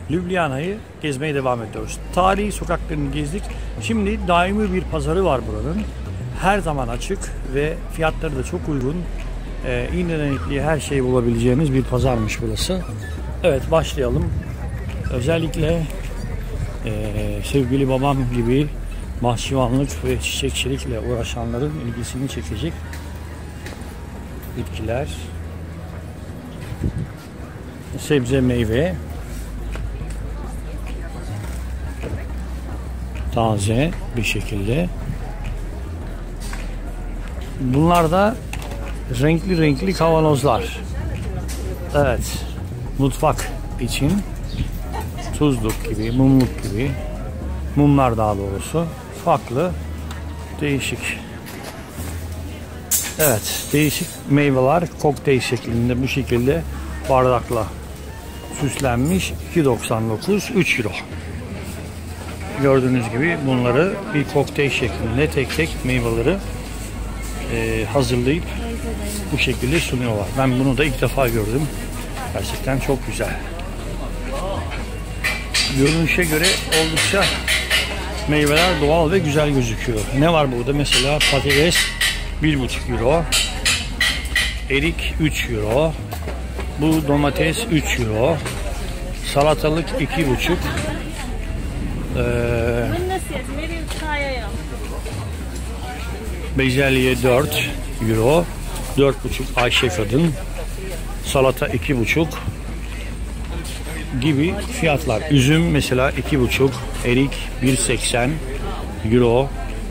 Ljubljana'yı gezmeye devam ediyoruz. Tarihi sokaklarını gezdik. Şimdi daimi bir pazarı var buranın. Her zaman açık ve fiyatları da çok uygun. İğneden ipliğe her şeyi bulabileceğiniz bir pazarmış burası. Evet, başlayalım. Özellikle sevgili babam gibi bahçıvanlık ve çiçekçilikle uğraşanların ilgisini çekecek bitkiler, sebze, meyve, taze bir şekilde. Bunlar da renkli kavanozlar. Evet, mutfak için tuzluk gibi, mumluk gibi, mumlar daha doğrusu, farklı, değişik. Evet, değişik meyveler kokteyl şeklinde bu şekilde bardakla süslenmiş. 2,99, 3 euro. Gördüğünüz gibi bunları bir kokteyl şeklinde tek tek meyveleri hazırlayıp bu şekilde sunuyorlar. Ben bunu da ilk defa gördüm. Gerçekten çok güzel. Görünüşe göre oldukça meyveler doğal ve güzel gözüküyor. Ne var burada? Mesela patates 1,5 euro, erik 3 euro, bu domates 3 euro, salatalık 2,5, bezelye 4 euro, 4,5 Ayşe kadın, salata 2,5 gibi fiyatlar. Üzüm mesela 2,5, erik 1,80 euro.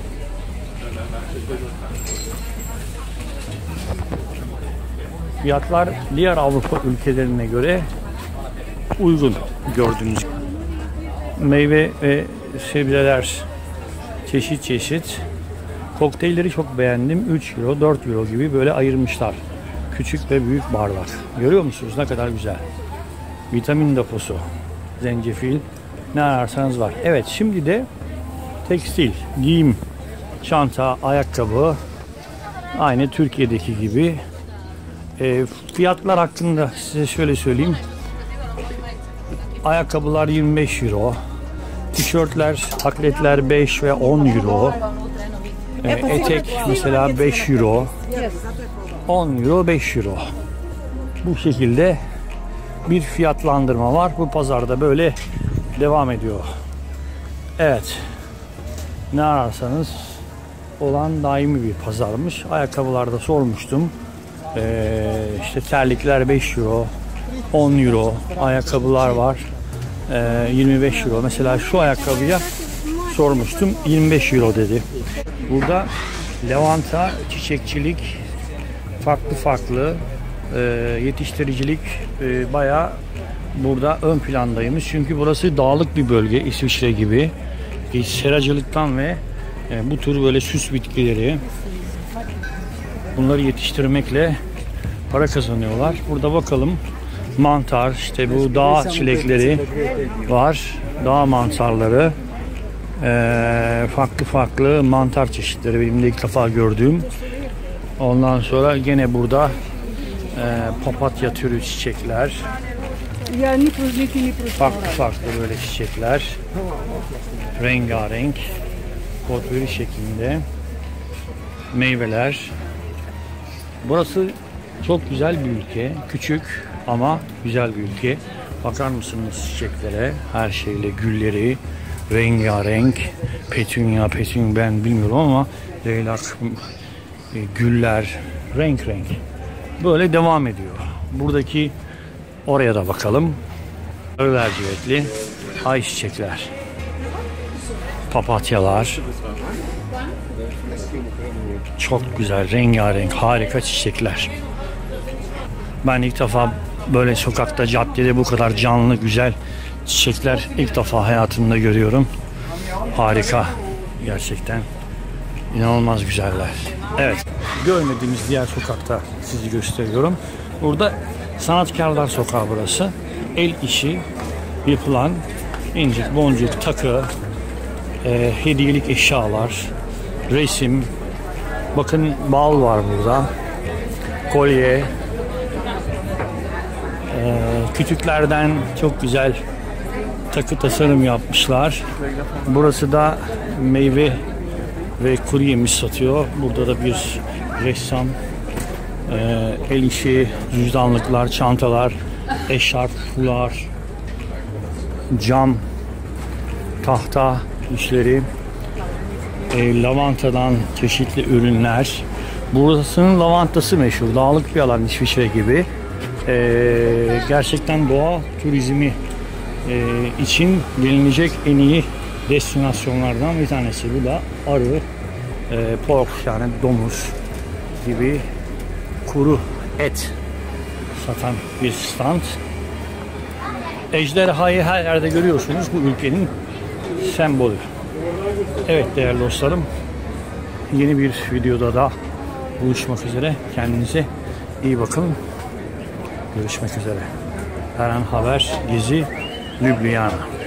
Fiyatlar diğer Avrupa ülkelerine göre uygun gördüğünüz. Meyve ve sebzeler çeşit çeşit. Kokteylleri çok beğendim. 3 euro, 4 euro gibi böyle ayırmışlar. Küçük ve büyük bardak. Görüyor musunuz? Ne kadar güzel. Vitamin deposu, zencefil, ne ararsanız var. Evet, şimdi de tekstil, giyim, çanta, ayakkabı, aynı Türkiye'deki gibi. Fiyatlar hakkında size şöyle söyleyeyim. Ayakkabılar 25 euro, tişörtler, atletler 5 ve 10 euro, etek mesela 5 euro, 10 euro, 5 euro. Bu şekilde bir fiyatlandırma var. Bu pazarda böyle devam ediyor. Evet. Ne ararsanız olan daimi bir pazarmış. Ayakkabılarda sormuştum. İşte terlikler 5 euro, 10 euro. Ayakkabılar var. 25 euro. Mesela şu ayakkabıya sormuştum. 25 euro dedi. Burada lavanta, çiçekçilik, farklı yetiştiricilik bayağı burada ön plandaymış. Çünkü burası dağlık bir bölge, İsviçre gibi. Seracılıktan ve bu tür böyle süs bitkileri, bunları yetiştirmekle para kazanıyorlar. Burada bakalım, mantar, işte bu dağ çilekleri var, dağ mantarları, farklı mantar çeşitleri, benim de ilk defa gördüğüm. Ondan sonra gene burada papatya türü çiçekler, farklı böyle çiçekler, rengarenk potpourri şeklinde meyveler. Burası çok güzel bir ülke, küçük ama güzel bir ülke. Bakar mısınız çiçeklere, her şeyle, gülleri rengarenk, petunya ben bilmiyorum ama leylak, güller renk böyle devam ediyor. Buradaki oraya da bakalım. Örvercivetli ayçiçekler, papatyalar, çok güzel, rengarenk, harika çiçekler. Ben ilk defa böyle sokakta, caddede bu kadar canlı, güzel çiçekler ilk defa hayatımda görüyorum. Harika, gerçekten inanılmaz güzeller. Evet, görmediğimiz diğer sokakta sizi gösteriyorum. Burada sanatkarlar sokağı burası. El işi yapılan incik, boncuk, takı, hediyelik eşyalar, resim. Bakın bal var burada. Kolye. Kütüklerden çok güzel takı tasarım yapmışlar. Burası da meyve ve kuru yemiş satıyor. Burada da bir ressam el işi, cüzdanlıklar, çantalar, eşarp, fular, cam, tahta işleri, lavantadan çeşitli ürünler. Burasının lavantası meşhur. Dağlık bir alan, İsviçre gibi. Gerçekten doğa turizmi için gelinecek en iyi destinasyonlardan bir tanesi. Bu da arı, pork yani domuz gibi kuru et satan bir stand. Ejderhayı her yerde görüyorsunuz. Bu ülkenin sembolü. Evet değerli dostlarım, yeni bir videoda da buluşmak üzere. Kendinize iyi bakın. Görüşmek üzere. Her an haber, gezi, Ljubljana.